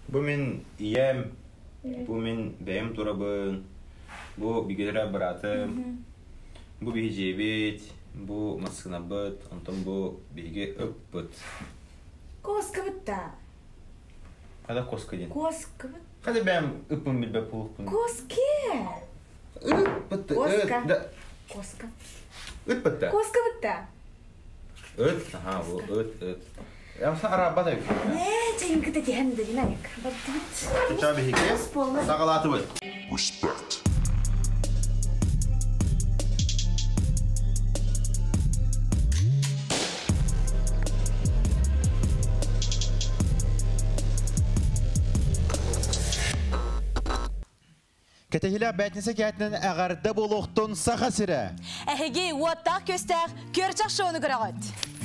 Bu min iyem, bu min beyim turabın, bu bilgiler bıratım, bu bihicebit, bu maskınabıt, ondan bu bilgi öppüt. Koskabıt da. Hadi koskadın. Koskabıt. Hadi ben öppüm bilbe pulukun. Koske. Öppüt. Koska. Koska. Öppüt da. Koskabıt da. Öt, aha bu öt. Ya sen araba da yok. Ne? Çayım kıta diyen de dinayık. Baktıt. Çay bihike. Sakalatı bu. Respect. Ketehila bәтнесе кәтінен әғарды болуқтың саға сірі. Әхеге уаттақ көстәр көрчақ шоуны көрағыд.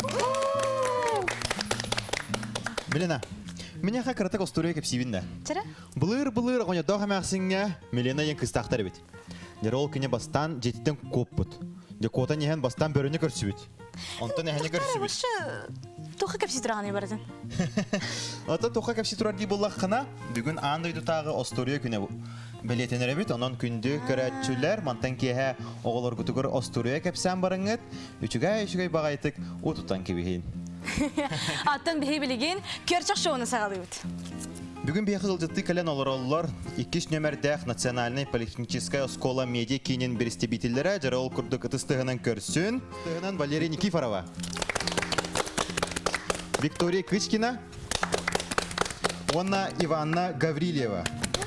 Милена, мен яқа кірітік остурия кепсивінді. Чара? Бұлыр ғоня доға мәқсіңе Милена ең кыстақтар бет. Дер ол күне бастан жетіттен көп бұд. Де кота нехен бастан бөріне көрсі бет. Онтан әхіне көрсі бет. Тоқы көпсі тұрағаны барадың. Ата тоқа кепси тұрар дей болақ қына, бүгін андайды тағы остурия күне білетенер бет. Онан күнді көрәтчілер, мантан кейе оғылар күтігір остурия кепсен барыңыд, үшігай бағайтық ұтуттан кебейін. Аттан бейі білеген көрчақ шоуны сағалы өт. Бүгін бейхі ғылжытты кәлен олар 2 нөмірдәқ Национальный политехническая школа медиа кейінен берестебетелері жары ол күрдік ұтыстығынан көрсін. Тұғынан Валерия Никифорова, Виктория Кычкина, Онна Иванна Гаврилева.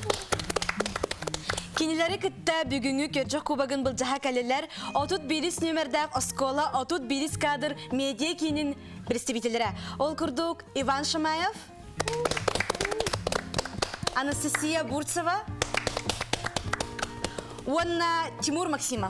Кенелері күтті бүгінгі көрчақ кубагын бұл жаға кәлелер 31 нөмірдәқ школа 31 кадр медиа кейінен берестебетелері. Ол күрдік Иван Шамаев, Анастасия Бурцева, Онна Тимур Максимов.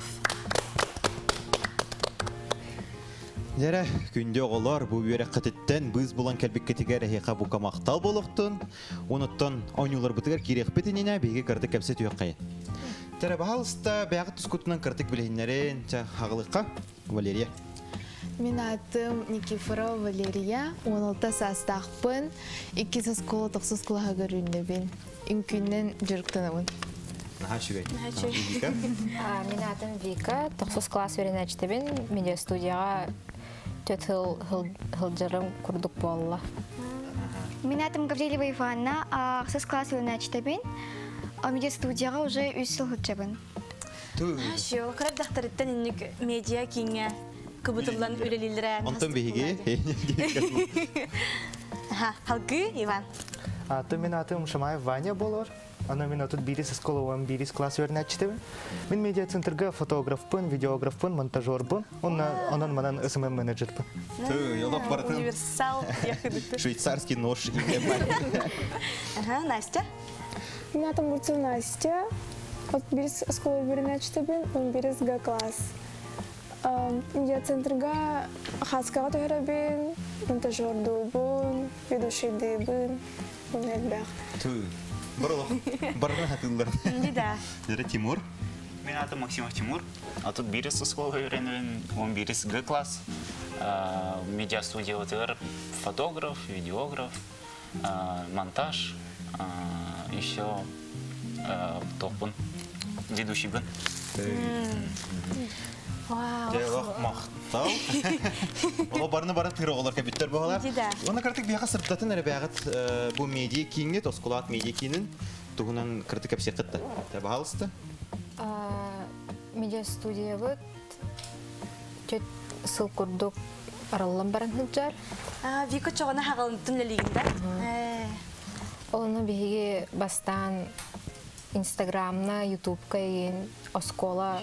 Жәрі күнде оғылар бұл бере қытыттен біз бұлан кәлбек кетігер әйеқа бұқа мақтал болуқтын, оныттан ойнулар бұтығар керек бетініне бейге кірді кәпсет үйек қайын. Жәрі бағалыста бәғыт тұскутынан кірдік білейінлерін ағылыққа Валерия. Мен атым Никифорова Валерия, 16 састақпын, 2 скола 9 сколаға көрінлебін, үмкіннен жүріктінімін. Наға шүгей. Мен атым Вика, 9 класс өренәчтебін, медиа студияға 4 хылжырым күрдік болла. Мен атым Гаврилева Иванна, 9 класс өренәчтебін, медиа студияға уже 3 жыл хылжабын. Шо, қырап дақтарыттан үнік медиа кейінге күбітілден өлелілері. Онтан бейге. Халқы, Иван. Мен атым Шамаев Ваня болор. Ана мен отут бирис сколован бирис класс өрнәчтебен. Мен медиа центрга фотографпын, видеографпын, монтажерпын. Онан манан СММ менеджерпын. Елдақ барытын. Универсал яқыдықты. Швейцарский нож. Настя. Мен атым Бурцева Настя, от бирис скола өрнәчтебен, 11 класс. Медиа центрга хаскаға тойрабен, монтажер добын, ведущий дебін, онет бәқ. Барына хатылар. Да. Жәрі Тимур. Мен атым Максимов Тимур. Атут бирис школа үйренуін, 11 Г класс. Медиа студия отыр, фотограф, видеограф, монтаж, еще топын, ведущий бін. Жайлық мақтау. Оға барыны тығыр оғылар кәбіттер бағалар. Оны кіртік бияға сұрттатын әрі бәғыт бұл медиа кейінге, тоскулат медиа кейінін тұғынан кіртік кәпсе қытты. Бағалысты? Медиа студия бұд, төт сыл күрдік аралан баран хыджар. Вика чоғына хағалынтын лелігінде. Оны бейге бастан Инстаграмна, Ютубка еген оскола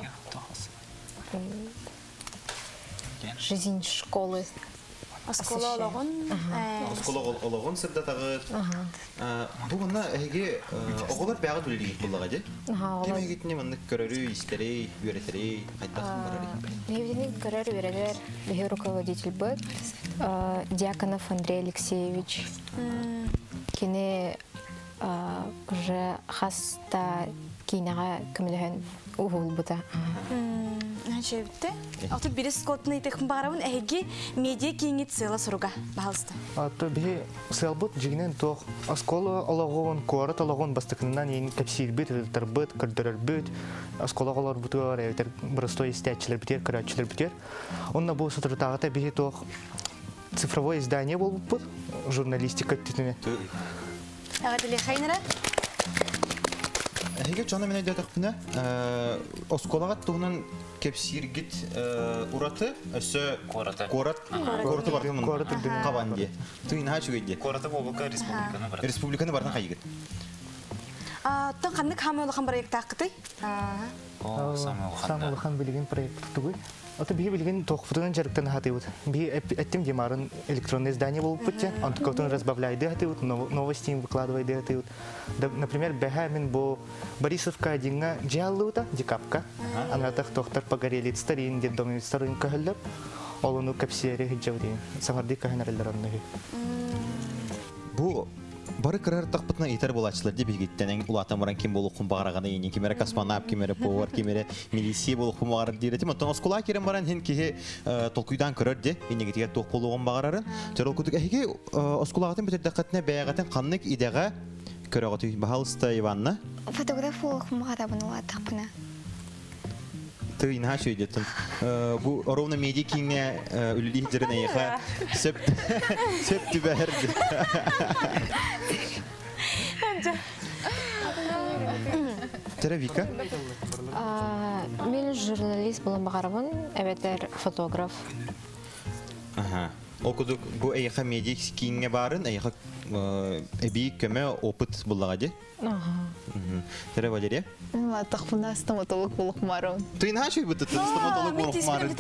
жизнь школы. Оскола олығын. Оскола олығын сырда тағыд. Бұғына әйге оғылар бәғыт өлігет бұлыға де? Дем әйгетіне мұнық көрірі, істері, үйретері, қайттақын барары? Евгений көрір үйретер, бейі руководитель бұд, Дьяконов Андрей Алексеевич. Кені уже хаста кинега көмөлөһөн ухул бута. Шебитте. Отут бирис скотны итек барабын эги медиа киңит сыла суруга баалсты. Аты би селбут жигнен тох оскола олагон корат олагон бастыкынан ен капсилбит тербит кырдырбит осколагалар бутуар этер простой истячилер битер карачилер битер. Онна бу сутратагата би тох цифровое издание болбут журналистика титине. Агадылы хайнара. Хеге чона мене дәтәкпне осколагат тугынан кепсиргит ураты өсө кораты бар мен кабанди туйын хачугеде Кората болбука республиканы бардан кайгыт Тан ханнык хамылыхан проект акыты. Самылыхан билген проект тугы. Аты би билген тохфутун жарыктан хатыбыт. Би эттим демарын электронное издание болуп битте. Антыкотун разбавляйды хатыбыт, новости выкладывайды хатыбыт. Например, бехамин бо Борисовка динга жаллута, дикапка. Анатах тохтар погорели старин детдомы старин кахыллап. Олуну капсиери хиджавдин. Саңарды каханарылдаранны. Бу бары кырар тақпытна итер болачылар деп егеттен улатан баран ким болуқын бағарағаны ені кемері космонавт, кемері повар, кемері милиция болуқын бағарар дейретім. Оттан оскола керен баран хен кеге толкуйдан кырар де, енегетеге тоқ болуғын бағарарын. Жарыл күдік әйге осколағатын бітер дәқатына бәяғатын қаннық идеға көріғаты бағалысты Иванна? Фотограф болуқын бағарабын улатақпына. Ты инха шөйдетін. Бұл ровно меди кеңе үлілі жерін әйіға сөп түбәрді. Тәрі Вика? Мен журналист болын бағарабын, әбетер фотограф. Ол күдік бұл әйіға меди кеңе барын, әйіға әбей көмі опыт болыға де? Тәрі Валерия? Тақпына стоматолог болып марым. Ты инха шөй бұты стоматолог болып марын?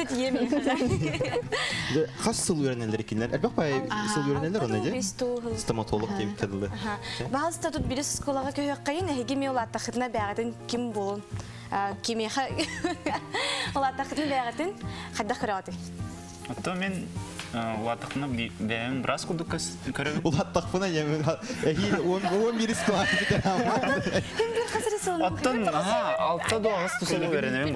Қас сыл өренелер екенлер? Әлбәқ бай сыл өренелер оны де? Стоматолог дейм кәділі. Бағалысты тут бірі сколаға көйек қайын, әйге ме ол аттақытына бәғатын кім болын? Кемеға ол аттақытына бәғатын қайдақ көрі Ото мен улатақпына бәйім біраз күдік көрі. Улатақпына әйін 11 склад бітер амады. Оттан алтта доғыз тұсылы өренемен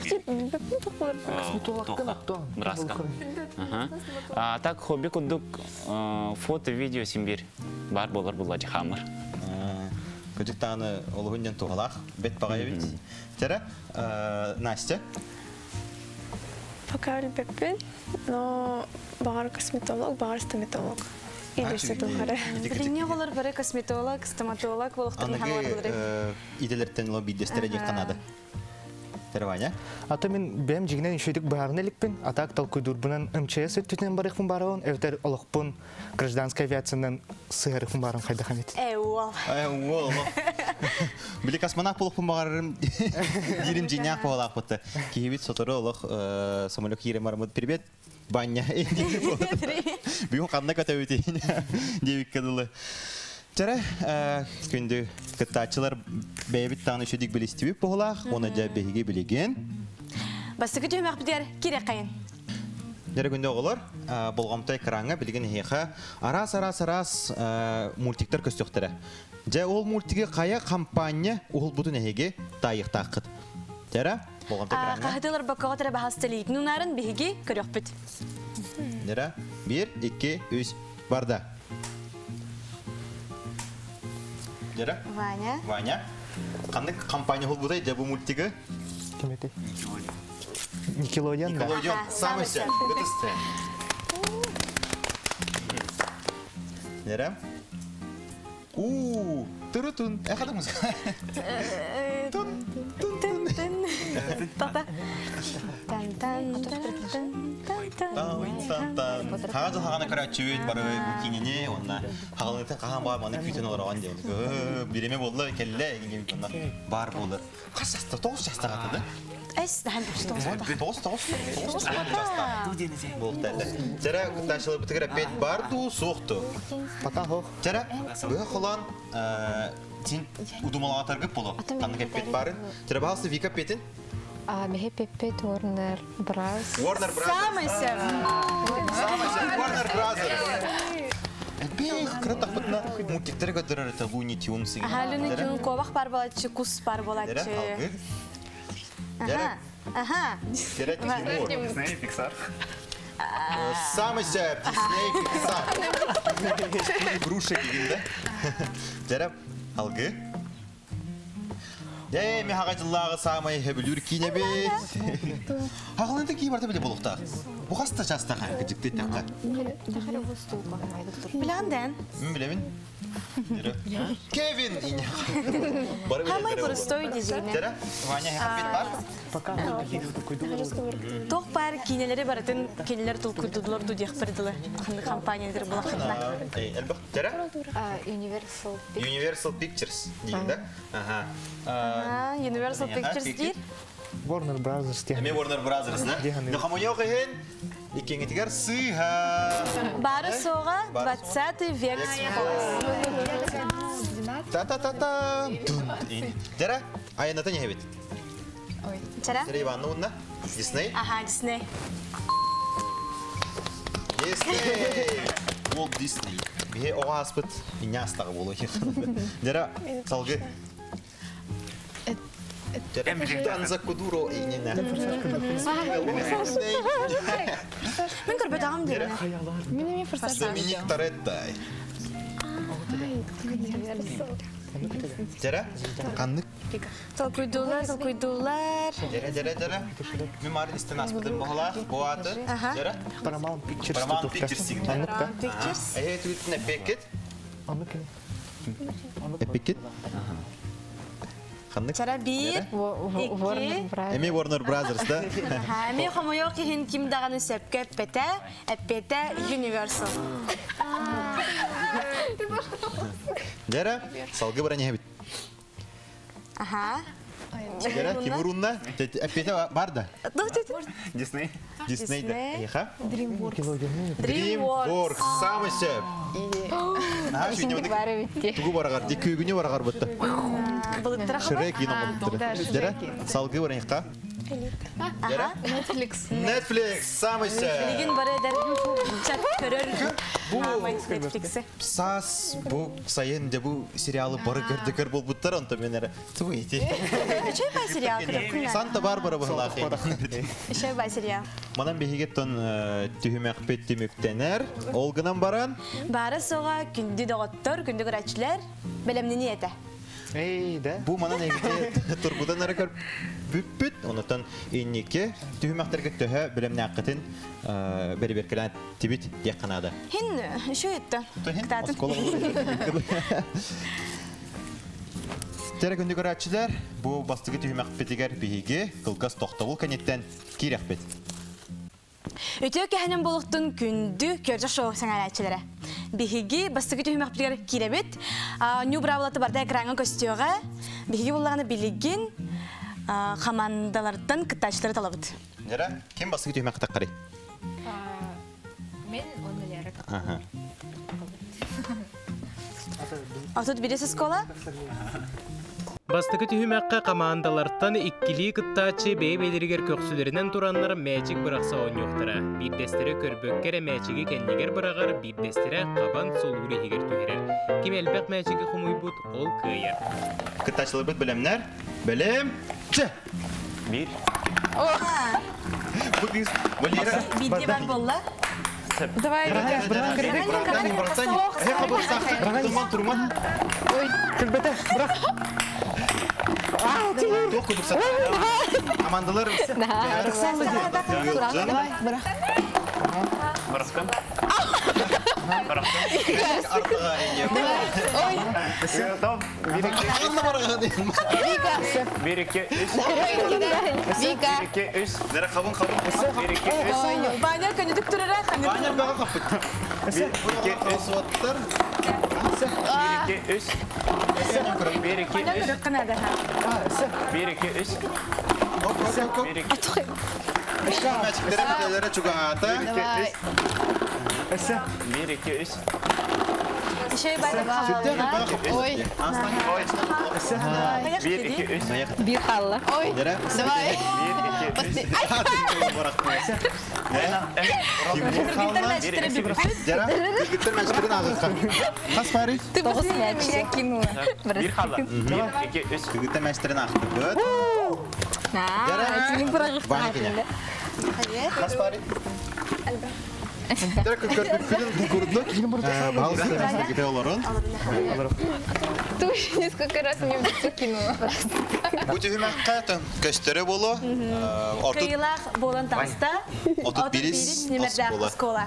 болар. Так, хобби күдік фото-видео симбир бар болар бұлады хамыр. Күдік тағыны олығынден туғалақ, бет бағай бет. Тәрі, Настя? Пока өлбеппен, но бағар косметолог, бағар стоматолог. Идерсе тұлғары. Біріне олар бірі косметолог, стоматолог болуқтың хамар бұлыры. Иделерттен лоббидестері де қанады. Тәрі Ваня? Ата мен бәм жигнен шөйдік бағарын әлікпен, атақ тал көйдурбынан МЧС өттінен барықпын барауын, әвтер олықпын гражданская авиациядан сығарықпын барын қайда қамет. Әуал. Білі космонавт болықпын бағарырым дерім жинақ болақ бұтты. Кейбет сотыры олық самолет ерем барымыды перебет. Баня. Бүгін қанына көті өтейін. Девік кәділі. Жара, күнді кіттачылар бәйбіт тағын үшедік білістібіп болақ, оны жа бәйге білеген. Бастығы түймәқ бідер керек қайын. Жара күнді оғылар, болғамтай қыраңа білген хейқа арас мультиктер көстіқтірі. Жа ол мультиге қая компания оғыл бұтын әйге тайық таққыд. Жара, болғамтай қыраңа. Қағытылар бақығатыры бағастылейді. Нұнарын бейге көрек біт. Жара, 1, 2, 3, барда. Жара? Ваня. Қандай компания ол бұдай, жабы мультигі? Кеметі? Никелодиан, да? Никелодиан, самыся. Гүтісті. Жара? Тұры-тун. Әқады мұзға? Тун-тун-тун. Тата. Қағазы қағаны көрәтшөйт бары көкенене, онна қағалыңызды қаған бар маны күйтен оларған деп. Береме болды, кәлі, бар болыр. Қас жасты, 9 жаста қатыды? Әс, дәхін бүкші 9 болды. Жара, күтташылы бұтығыр әпет барды, соқты. Пата хоқ. Жара, бұға қолан сен ұдымалаға тарғып болу. Қанық әпет барын. Жара, бағалысы Вика петін? Бәхе Пеппет, Warner Bros. Warner Bros. Самыся. Warner Bros. Бей, қырын тақпытына Мультиктер көтөрөр это Луни Тюнс. Халуны тюн ковах бар болачы, кус бар болачы. Ага. Ага. Дера Тимур. Дисней, Pixar. Самый сәп, Дисней, Pixar. Груша дегенде. Дера алгы. Мен хағажыллағы самай хөбілір кейіне бет. Хағылынды кей барда біле болуқта. Бұқаста жастаға күдікті тәққа. Біләнден? Мен білемін. Кевин! Хамай бұрыстой дезіне. Дера, Ваня хақпет бар? Тоқ бар кейнелері баратын, кейнелер тұлқыдылар дұдияқ бірділі. Қанды компаниялар бұлақытына. Әлбақ, Дера? Universal Pictures дейін да? Universal Pictures дейір? Warner Brothers те. Мен Warner Brothers, да? Нұқамойау қиын, екеңетігер сыйға. Бары соға 20 век. Та-та-та-та. Дера, айыната не хебет? Чара? Дера Ивановна, Дисней? Ага, Дисней. Дисней! Walt Disney. Бе оға аспыт, ине астағы болу. Дера, салғы. Дера, танза кудуро инена. Мен көрбет ағам дейіне. Доминик Тореттай. Дера, қанлық. Толкуйдулар. Дера. Мен марын істен аспыдым бұғыла, бұғаты. Дера? Paramount Pictures. Paramount Pictures деген. Pictures. Әйе, түйтін әпекет. Әпекет? Қанлық? Чара 1, 2. Әме Warner Brothers, да? Әме қомойо кейін ким дағаны сөпке әппеті Universal. Дера, салғы бір әне әбіт. Аха. Дера, Тимурунна, әппеті бар да? Дисней. Дисней да. Эйха? DreamWorks. Самый сөп. Тугу барағар, декүйгіне барағар бұтты. Шрек ең ұмыттыры. Дера, салғы бір әйқа? Дера? Netflix, самый сөп. Білген бары әдер чат көрір Netflix'і. Сас, бұл сайын де бұл сериалы бары көрдікір бол бұттар, онта мен әрі. Тұғы еті. Үші бай сериал көріп. Санта-Барбара бұғылақ. Үші бай сериал. Манан бейгеттон түйімек петті мүктенер. Олғынан баран? Бары соға күнді доғыттыр, күнді көрәтшілер білімнені еті. Эй, да? Бұл манан егіте тұрғыдан әрі көріп бүп-бүт. Онытын еннеке түйімектерге төхі білімні ақытын бәрі-беркелен тибет деққанады. Хин үші етті. Тәрі күнді көрәтшілер, бұл бастығы түйімек петігер бейге қылғас тоқтауыл кәнеттен кейрек бет. Өтеу кәхінен болуқтың күнді көрді шоу сәңәрәтшілері. Бейге бастығы түйімек петігер кейребет. Нью бравлаты барда экранға көстеуға. Бейге болағаны білеген командалардан кыттачлары талабыт. Нера, кем бастығы түйімек таққары? Мен оны лерек. Отут біресі скола? Бастығы түйімәққа командаларттан иккілі кыттачы бей-бейлергер көксілерінен туранлар мәчік бірақса оңyoқтыра. Биддестері көрбөккері мәчігі кәндегер бірағар, биддестері қабан солуыры егер түйерер. Кем әлбәқ мәчігі құмой бұд, ол көйер. Кыттачылар бұд білімнер? Білім? Чы! Bir. Бидде бар болла? Давай, Тұрман. Ой, кілбеті, бірақ. Тоқ күдірсат. Амандылар. Бұраққан. Артыға әне. Bir-iki, üç. Bir-iki, üç. Нера қабын. Bir-iki, üç. Баня көнедік тұрыра. Ваня бәға қапыт. Bir-iki, üç. Суаттар. Bir-iki, üç. Bir-iki, üç. Bir-iki, üç. Bir-iki, üç. Мәчіктері мүтелері чуғағаты. Bir-iki, üç. Şey bayda. Ой, Bir-iki, üç. Bir xallı. ой, Нера. давай. Жара, кыргыттар мәчтәрен агызган. Кас бары? Тогыз мәч. Bir kala. Bir, iki, üç. Кыргыттар мәчтәрен агызган. Жара, баны кене. Кас бары? Жара, кыргыттар күрдүк. Балсы кете олорун. Ты несколько раз мне в лицо кинула. Бу түймәккә көстөрө болу. Ортут Кыйлах болан таста. Отут бирис Немердә скола.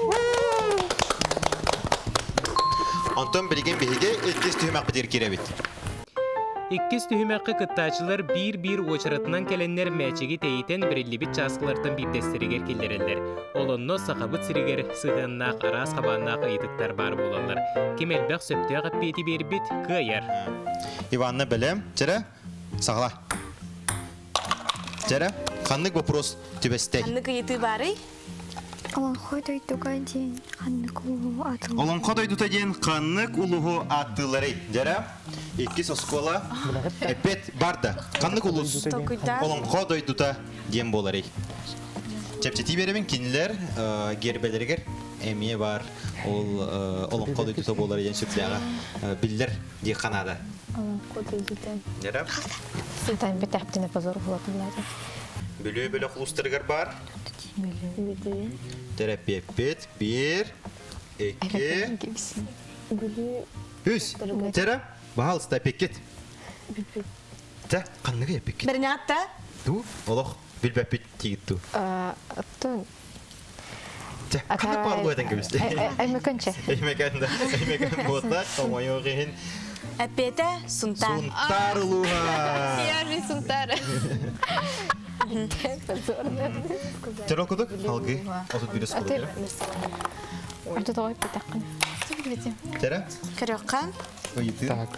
Антон билген биһиге эткес түймәк битер киребит. Иккис түһүмәккә кыттаачылар бир очаратынан келеннер мәчеги тейитен бириллибит часкылартан биддестеригер килдерелер. Олонно сахабыт сиригер сыгыннак арас хабаннак ыйтыктар бар болалар. Кемелбек сөптөг аппети бербит кыяр. Иванны белем. Жара, сагла. Жара, каннык вопрос төбестей. Каннык ыйты бары. Олонхой дойдуга ден ханнык улуу атыл. Олонхо дойдута ден каннык улуу атылары. Жара, икки соскола эпет барда. Каннык улус. Олонхо дойдута ден болары. Чепчети беребин кинилер гербелергер эмие бар. Ол олонхо дойдута болары ден сүпләгә биллер ди канада. Олонхо дойдута. Жара. Сылтан бетәптене позор булат булады. Бөлө хулустыргар бар. Терапия пет, бир, эки, үс. Тера, бахалыста пекет. Та, канныгы пекет. Берне атта. Ту, олох, билбепет тигитту. Аттон. Та, каннык бар ғой әтен көбісті. Әймекенче. Әймекен бота, комайо ғейін. Әппеті сунтар. Сунтар луға. Яжи сунтар. Тера окудuk, алгы, отут бирес қолы. Орда тоғай бетаққын. Тера? Көрөкқа. Ойыты. Так.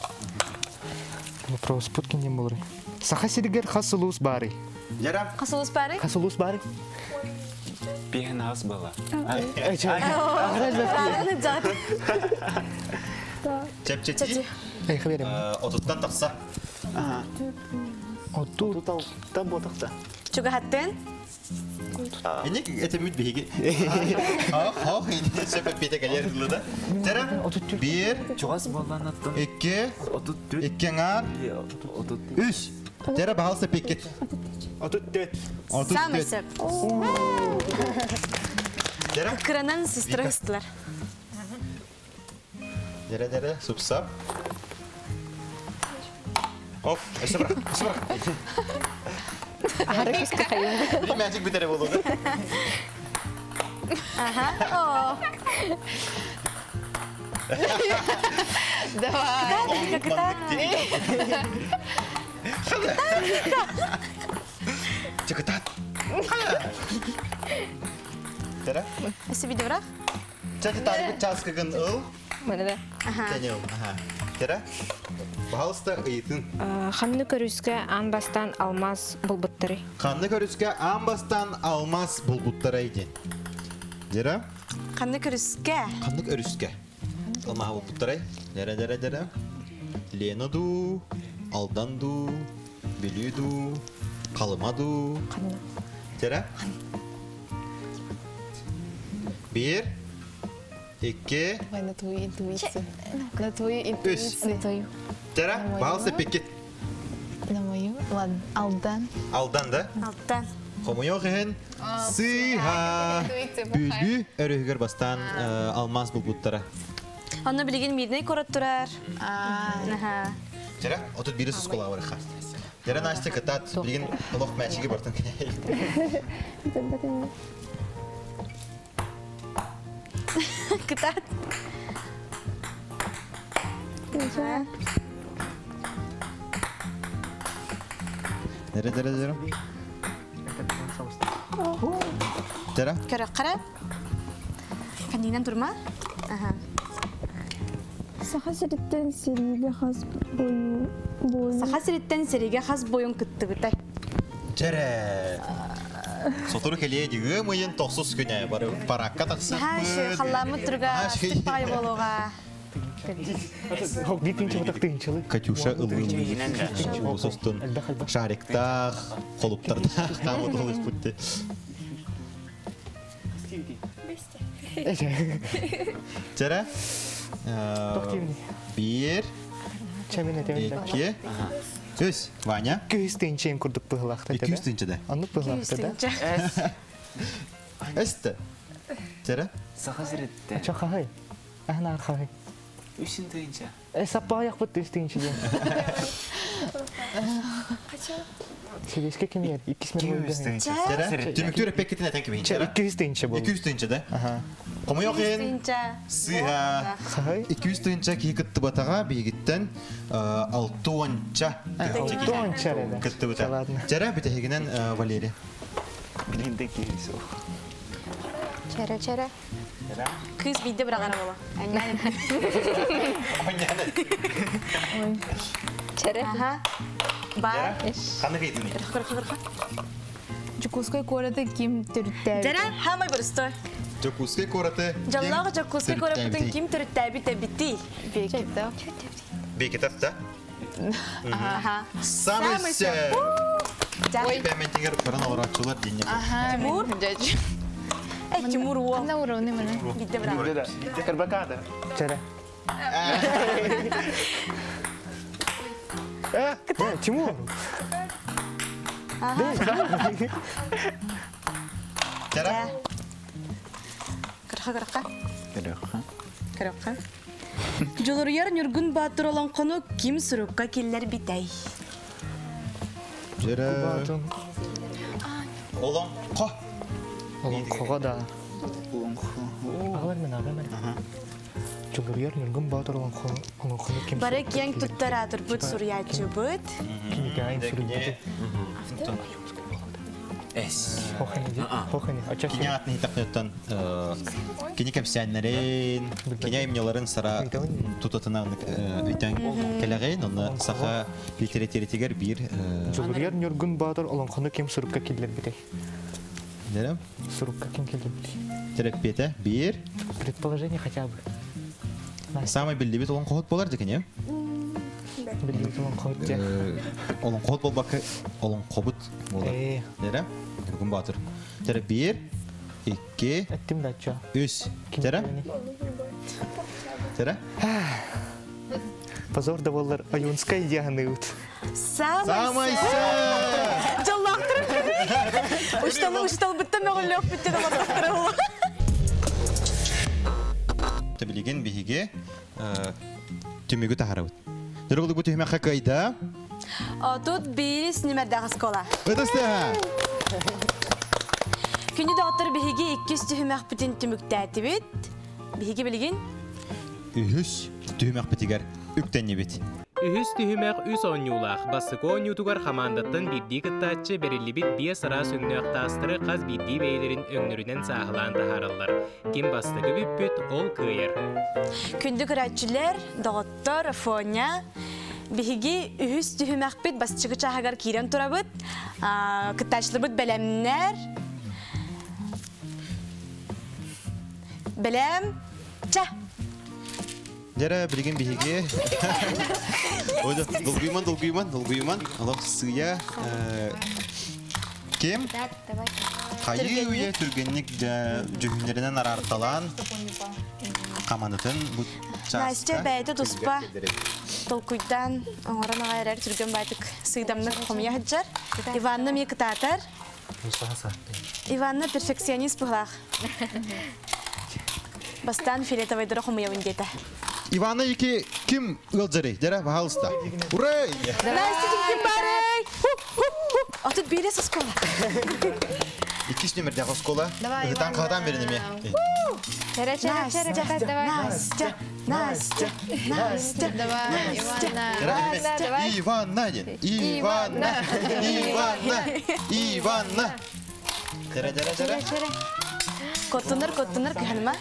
Вопрос путкинен болыр. Саха сиригер хасылуус бары. Жара. Қасылыс бары. Хасылуус бары. Пен аз бала. Чепчети. Айқы берем. Отуттан тақса. Отут. Та ботақта. Чуга хаттен. Эник этемит биги. Ха, инде сөп пете келер кылды. Тера. Бир, Чугас балан аттан. эки, Отут түт. эккеңар, Отут. үч. Тера баалса пекет. Отут төт. Отут Самый төт. сөп. Тера. Кыранан сыстрыстылар. Дера, супсап. Оп, эсе бирак. Арыкышка кайын. Би мәҗик битере булды. Ага. Давай. Чекатат. Тера. Эсе видеорак. Чати тарбы часкыгын ыл. Менә дә. Тенел. Тера. Баалста ыйтын. Ханны көрүскө анбастан алмаз булбуттары. Канны көрүскө амбастан алмаз булбуттары иде. Жера? Канны көрүскө. Канны көрүскө. Алмаз булбуттары. Жера. Ленаду, алданду, билюду, калымаду. Канны. Жера? Бир, эки, На твою интуицию. На твою интуицию. На твою. жера, баалса пекет. На мою. Ладно. Алдан. Алдан да? Алттан. Хомойо ген сыйха. Бүлү өрөгөр бастан алмаз булбуттары. Аны билген мидней корот турар. Аха. Жера, отут бири скола бар ха. Жера Настя катат билген олох мәчиге бартын. Кытат. Жера. Жера. Көрөк карап. Канинен турма. Аха. Саха сириттен сериге хас бою. Саха сириттен сериге хас боюн кыттыгытай. Жера. Сотуру келие диге мыйын токсус күнә бары паракка таксак. Ха, шу халламы турга пай болуга. Битинче вот тынчылы. Катюша ылын состон шариктах, холуптардах камыт олыс путты. Жара? Бир. Чамин этем. Iki. Üç. Vanya. 200 тынчем курдук пыгылакта. 200 тынчы да. Анны пыгылакта да. Эсте. Жара? Сахазретте. Чахай. Ахна архай. Үсін тыйынша. Сапаяк бут 200 тынчы ден. Селеске кемер 200 мер болды. Жара? Түмүктүр пекетине тенки бейин. 200 тынчы болды. 200 тынчы да. Кому йокин? Сыга. 200 тынча кийкытты батага бейгиттен 6 кытты бата. Жара битегинен Валерия. Билинде кейсі. Чара. Кыз бийде бирагара бола. Чара. Бар. Каны кейдини? Жукускай корады ким түрттәбит. Жара хамай бирстой. Жокускай кораты. Жаллага жокускай коратын ким түрттәбит бити. Бекетап да? Самый Самыйся. Ой, Пәментигер баран алырачылар денне. Тимур. Тимур о. На уровне мене. Бийде бирагара. Карбакада. Чара. Тимур. Жара? Кыракка. Жолорuyar Нургун Батыр olan konu kim surukka killer bitey. Жара? Олон ко. Олон кога да. Алар мен агамер. Жолорuyar Нургун Батыр olan konu kim? Бары кең туттаратыр бут сурячы бут. Кинигайн сурубуты. Эс. Хохани. Ачасы. Кине атны хитапнеттан кине кепсәннәрен, кине имняларын сара тутатына үтән келәгән, онны саха литературатигер бир Жолорuyar Нургун Батыр olan konu kim surukka killer bitey. Дәрем? Сурукка ким кiller bitey. Терапия бир. Предположение хотя бы. Самый билли бит олон кохот болар дикене. Билли olan konu. Олон кохот болбакы, олон кобут болар. Дәрем? Нургун Батыр. Терапия 2 Әттім датча. 3. Тәрә? Тәрә? Позор да болар Аюнская идеяны ут. Самайса! Жаллақтыр. Уштал бітті мәғілі өп бітті дағалақтыры ол. Табилеген бейге түмігі тағарауыд. Дұрғылы бұ түйме қақайда? Тут бейіс нөмердағы скола. Өтісті! Күні доғыттыр бейге 200 түймәқ бүтін түміктәті бет. Бейге білген? Үхіс түймәқ бітігер үктен ебет. Үхіс түйімәқ үс оңюлақ. Басықы оңютугар қамандаттын бидді кыттачы берілібіт бие сыра сөңнөқтастыры қаз бидді бейлерін өңнөрінен сағылан тахарылар. Кем бастығы бүппіт ол күйер. Күнді күрәтчілер, доғыттыр, фоня, бейге үхіс түймәқ бет басчығы чағығар кейрен тұрабыт, кыттачылы бұт бәлемнер, бәлем, ча! Жара білген бейге. Ойда, долгуйман. Алақ сыя. Кем? Қайы өйе түргеннік жүхіндерінен арарталан. Қамандатын бұд часка. Настя бәйді тұспа. Толкуйдан оңыран ағайрар түрген бәйтік сыйдамны қомия хаджар. Иванны мекіт атар. Иванны перфекционист бұғлақ. Бастан филетовай дұры қомия өндеті. Ивана екі кім өлджері? Жара, бағалыста. Урай! Настя кім барай! Отыт бейрес оскола. 2 нөмірдегі оскола. Үгітан қағадан берінеме. Настя. Иванна ден. Иванна. Жара. Коттыныр көханыма.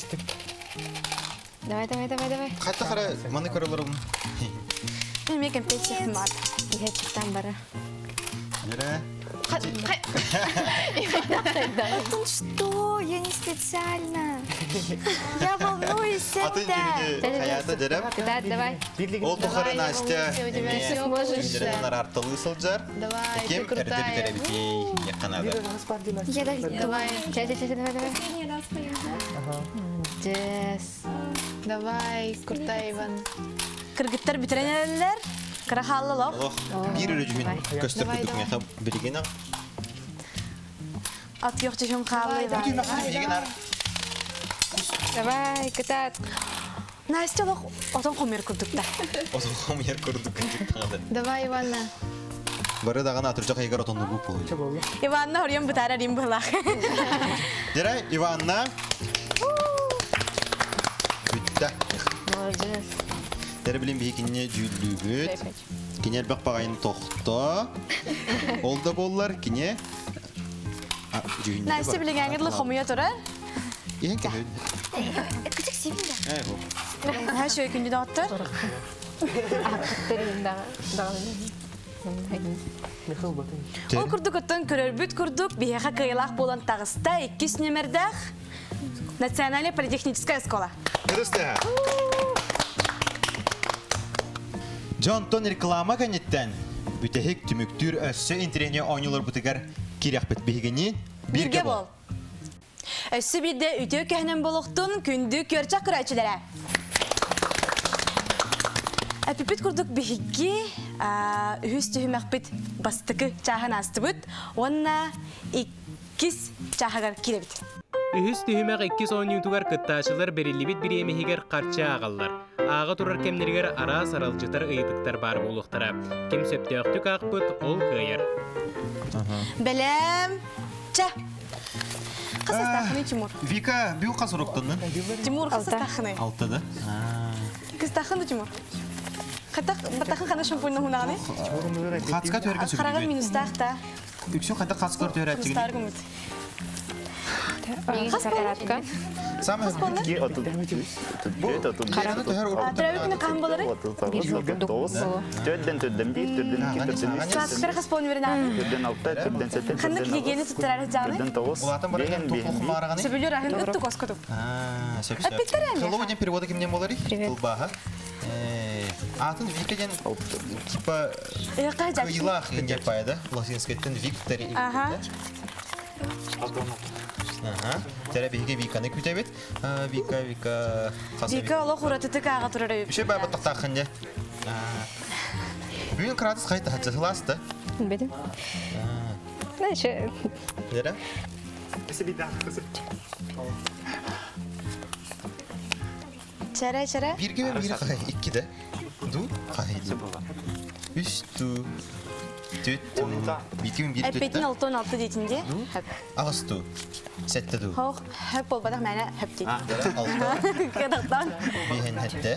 Давай. Қайта қара, маны көрілерім. Мен компетиция мат. Я читам бара. Жара. Что? Я не специально. Я волнуюсь, Атын жеміне хаята дәрем. Кытат, давай. Ол тұқары Настя. Все можешь. Күндерінен артылы сылжар. Давай, Кем ты әрді крутая. бітері бітей. Яқанады. Я даже Давай. давай. Джесс. Давай, крутая, Иван. Кыргыттар битеренелер. Кырахаллылық. Олох, бір үріжімен көстір Давай, күдік меха білген ақ. Ат yok çeşim kallı. Білген ар. Давай, кытат. Настя лох отон комер курдукта. Осын қом ер көрдік күндік таңады. Давай, Ивана. Бары дағана атыржақ егер отонды бұл болды. Иванна орьем бутара рим былах. Дерай, Иванна. Бүтті. Молодец. Дәрі білем бейкіне жүлі бүт. Кенер бақ бағайын тоқты. Ол да болылар, кене. Настя билегенге лох комуя тора. Ең кәмі. Küçük sevim de. Әй бұл. Her şey gündü dağıttı. O kurduk otun körürbüt kurduk. Biheha kıyılak bolan tağısta 2 nömerdağ. Национальная политехническая школа. Кырысты. Джонтон реклама кәнеттен. Бүтәхек түміктүр өссі интерене ойнылар бұтығар керек бет бейгені Birge bol. Össü bir de ütü köhnen boluktun kündü körçak kırayçılara. Pipit kurduk bihigi, üstü hümakbit bastıkı çahan astıbıt, onna 2 çahagar kirebit. Ühüs tühümek 2 oynutugar kıttaşılar berillibit bir yemehiger qarça ağallar. Ağa turar kemneriger ara saralcıtar ıyıdıktar bar boluktara. Kim söptüktük akbıt ol kıyır. Belem, ça. Kısas takını Timur. Vika, bir uqa soruqtının? Timur kısas takını. 6'da. Kız takını Timur. Katak, batakın kana şampuanı hunağını. Қатысқа төрген сөйлейді. Қарағын минус тақта. Үксен қайда қатысқар төрәттігін? Кыстар күміт. Каратка. Самы Қараны төхер ұрып. Тәрәуікіні қам болары? Сасқыр қаспауын верін ағы. Қандық егені тұттырары жаны? Олатын бараген тоқуқы мағырағаны? Сөбілер ағын үтті қоскотып. Әппеттер әне? Қылуы переводы кімден болары? Қылбаға. Атын Викаден типа Илах кенде пайда. Лосинскеттен Виктори. Ага. Тәрәбеге Виканы күтәбет. Вика. Вика олық ұратыты қаға тұрары өп. Үші бәбі тұқтақын де. Бүгін қыратыз қайты қатсы сыласты. Бедім. Нәші. Дәрі? Çere. Birge ve biri қай. 2'de. Ду қайды. 3 ду. 4 ду. Birge ve biri Әппетін 4'te. 6-16 дейтінде. Ағыз ду. 7 ду. Хоқ, хөп болбадақ мәні хөп дейді. 6. Қадақтан. Бейін әтті.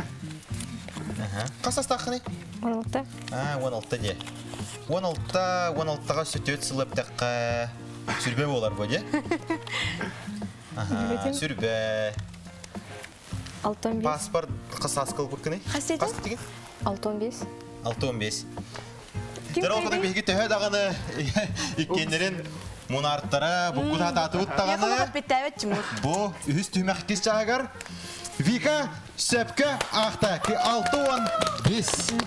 Қасас тақыны? 16. 16 де. 16-ға сүтет сылып таққа сүрбе болар бұл де? Сүрбе. 6-15. Паспорт қысас қыл бұққыны? Қас еді? 6-15. 6-15. Дәр оқыды бейгі төхе дағаны еккендерін мұнарттара бұққы тататы бұттағаны. Яқылы қаппетті әвет Тимур. Бұ үз түймәк кес жағығар. Вика сөпкі ақта 6-15.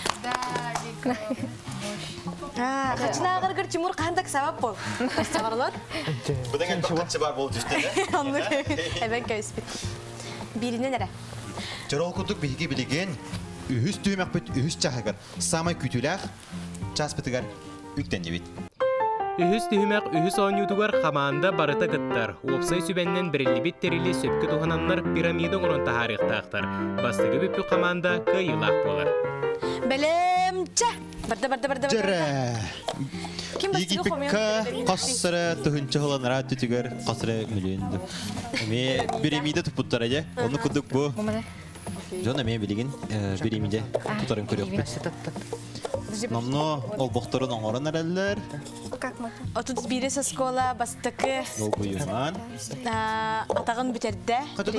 Қачына ағырғыр Тимур қандық сабап бол. Қастағарлар? Бұдан ән қақытшы бар болып жүстеді. Әбен көйіспет. Бірінен әрі. Жарол күдік бейге білеген үз түймәк бүт үз жағығар. Самай күтіләқ час бітігар үктен дебет. Үхүс тühümek үхүс oynutugar хамаанда барыта кыттар. Опсай сүбәннен бериллибит терили сөпкө тухананнар пирамида орон тахарихтактар. Бастыгы бүппү хамаанда кыйылак болар. Белемче. Барды. Жара. Ким бастыгы Египетка қасыры түхінші ғыланыра түтігер қасыры мүлейінді. Ме пирамида тұппыттар әде. Оны күдік бұ. Жона мен білеген пирамида тұтарын көрек бі. Намно олбохторун оңорон әрәлләр. Отут бирес оскола бастыкы Долгуйман. атагын битерде.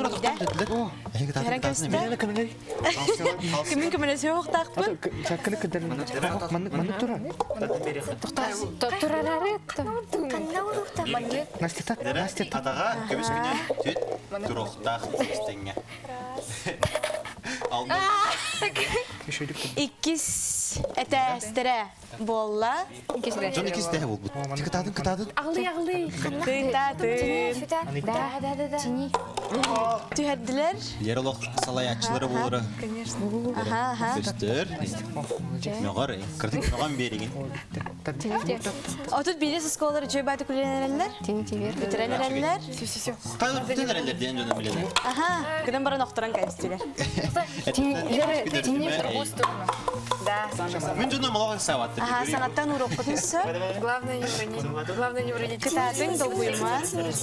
Кимин көмөлөсө октакпын. Чакканы кыдырын. Маны тура. Настя, Настя, Атаға көбіс күнен түт тұрықтақ істеңе. Алды. Иккис этестере болла. Жон икис тәе бол бұд. Кытадын. Ағылы. Кытадын. Түйәдділер. Еролық салаячылары болыры. Көстір. Меғар, кірдік меған береген. Отут бирес осколары жөй байды күленерелер. Бітіренерелер. Қайлар бүтенерелер дейін жөні білелер. Күден барын оқтыран кәйістілер. Мен жөні мұлағы сауатты. Санаттан ұр оқытынсы. Главное не уронить. Кытадың долгуйма.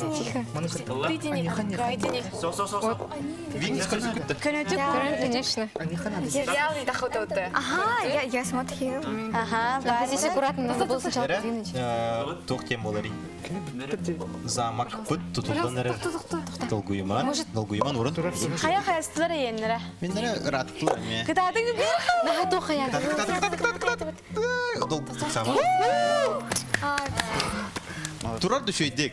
Вигнес көрсі күтті. Көнөтік. Конечно. Сериал и дохототы. Ага, я смотрела. Здесь аккуратно надо было сначала Әрі, подвинуть. тоқ тем болары. Замак бұд тұтылдан әрі. Долгуйман ұрын. Қая қаястылар әйенлері. Мен әрі ұраттылар ме. Кытадың бір. Наға тоқа я. Турар düşüydük.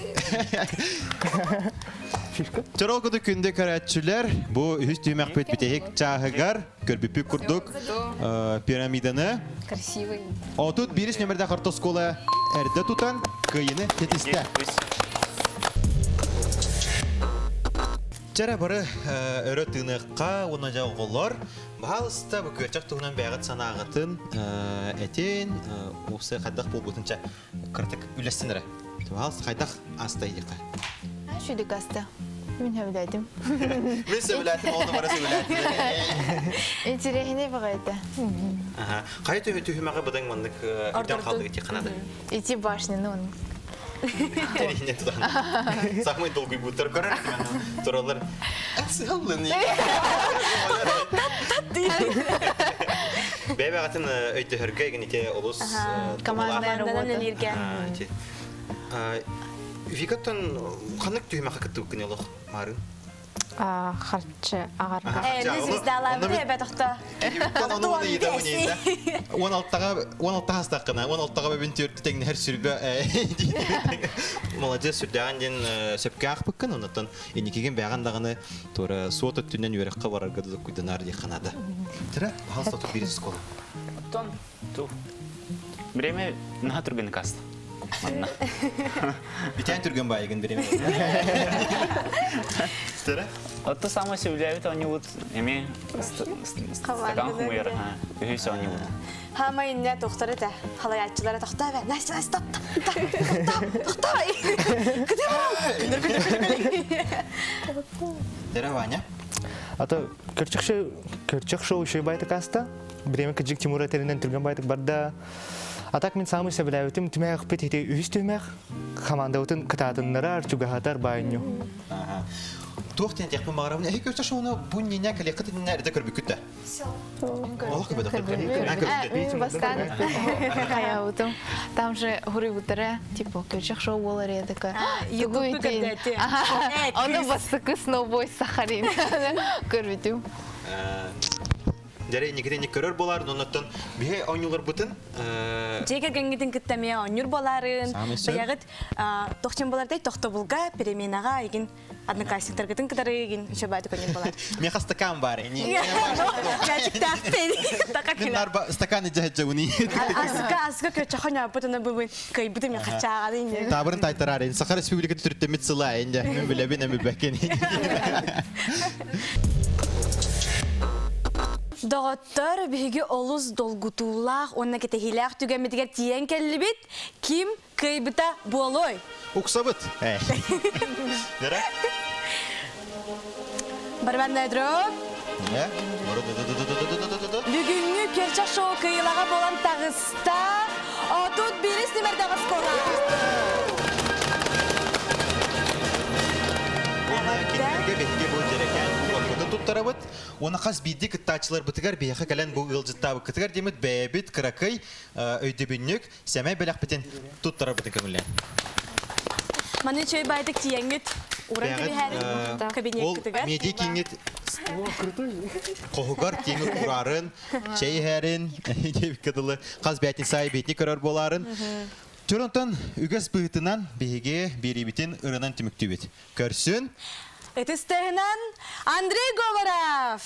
Çorolgudu günde karatçılar bu üst düğmek pet bitehik çahıgar körpüpü kurduk piramidаны. Красивый. Отут бириш номерде картоскола эрде тутан кыйыны тетисте. Чара бары өрө тыныкка уна жагылар. Баалыста бу көчөк тугунан бягат санагатын этен усы кадак болбутунча кыртык үлесинере. Баалыс кайдак астайдыка. Şuyduk hasta. Ben hevledim. Мен сөйләтим, оны бара сөйләтим. Интересный багайда. Ага. Кайты төһүмәгә быдан мындык идән калды ити канады. Идти башняны он. Терехне тудан. Сакмай долгый бутер көрөр мен. Туралар. Асыллыны. Бәбәгатын өйтө хөркәген ите олус. Командадан энергия. Викаттан ханак төһүмәгә кытты күне лох марын. Харчы ағарқа. Звездаларды әбә тоқта. 16 астақына, 16-ға бәбін түрті тәңін әр сүрбі молодец сүрдіған ден сөпке ақпыққын, онаттан енекеген бәғандағыны торы суот өттінен өріққа барарға да күйдінар дей қанады. Тірі, ғалыс тұтып бересіз қолы. Тон, ту. Время наға түргені каст. Битен түрген байығын береме. Тірі? Это самое удивляет, они вот имеют стакан хумера, и все они вот. Хама инне тоқтары да, халаятчылары тоқта бә. Настя, тоқта. Күде барам. Тірі, Ваня? Ата кырчык шоу шой байтык аста. Бреме кыжык Тимур этеринен түрген байтык барда. Атак мен самый сәбіләуітім түмәк петете үз түмәк командаутын кытатыннары арчугахатар байыню. Туақтен текпен бағарабын, әйкі өшті шоуына бұн нені кәлі қытын әрді көрбі күтті? Олық көбеді қырбі? Бастан қаяутым. Там же гуры утыры, типа, көлчек шоу болар едікі. Ютуб көрдеті. Оны бастықы сноубой сахарин көрбетім. Дәрі некеден көрір боларын, онаттан бейе ойнулар бұтын? Жегер гәңгетін күттәмея ойнур боларын. Баяғыт тоқчен болардай тоқты бұлға, переменаға еген одноклассниктар кетін кітары еген үші байды көрген болар. Мен стакан бар, не? Мәчік тақпен. Мен стаканы жәт жауыны. Асыға көтчі қоня бұтыны бұбын көй бұты мен қатшаға дейін. Табырын тайтарар, Сахар Республикаты түрттемет сыла, мен біләбен әмі бәкен. Доғыттар бігі олыз долгутулақ, онна кетехилақ түгемедігер тиен кәлі бит, ким көйбіта болой? Ұқса бұт. Дәрі? Барбанда әдіріп? Бүгінгі керчақ шоу көйілаға болан тағыста, отут біріс нөмірдағыз қола. Оны кенерге бетке бұл жерекен, туттарабыт. Оны қас бидді кіттачылар бұтығар бейхі кәлін бұл ғылжыттабы кітігар демет бәйбіт, қырақай, өйдебіннік, сәмәй бәләқ бітен туттарабыты көңілі. Маны чөй байдық тиеңгіт, уран кәбі кабинет кітігар. Ол меди кеңгіт қоғығар теңгіт ұрарын, чәй әрін, кәділі қаз бәйтін сай бетіне көрір боларын. Түрінтін үгіз бұғытынан бейге беребетін ұрынан түмікті бет. Көрсін. Этістігінен Андрей Говоров.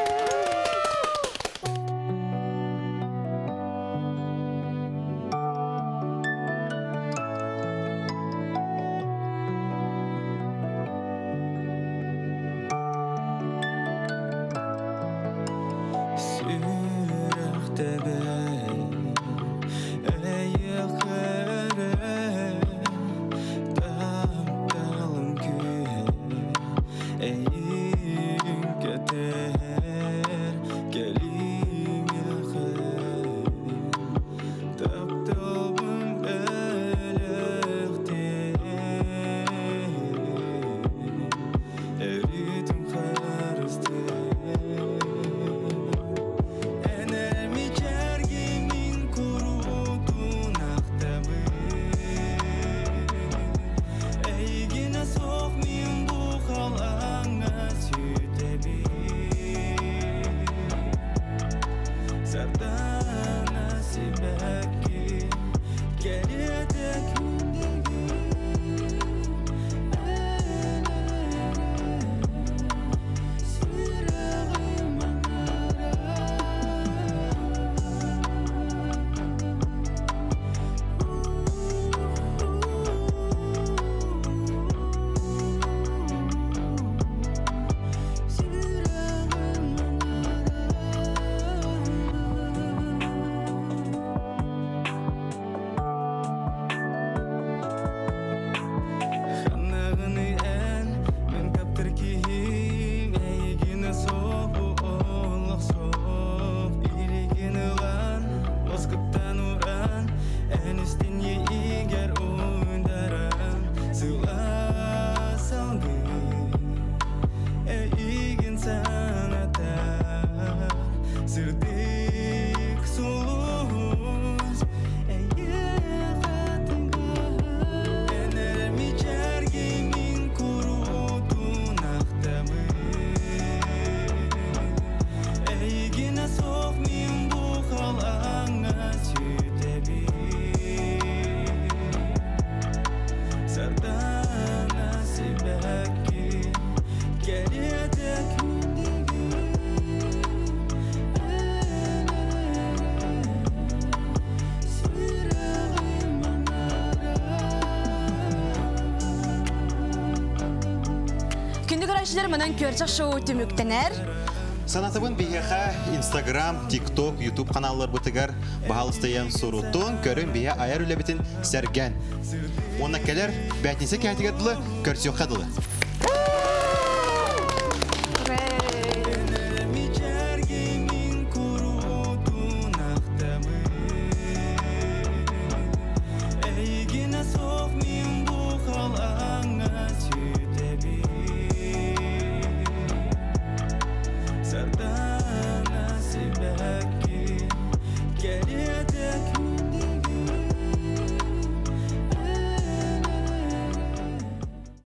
Манан көрчақ шоу түміктенер. Санатыбын бейеға Instagram, TikTok, YouTube каналлар бұтығар бағалыстайын сұрутын көрін бейе аяр үлі бітін сәрген. Онна кәлер бәтінсе кәтігеділі көрсеу қадылы.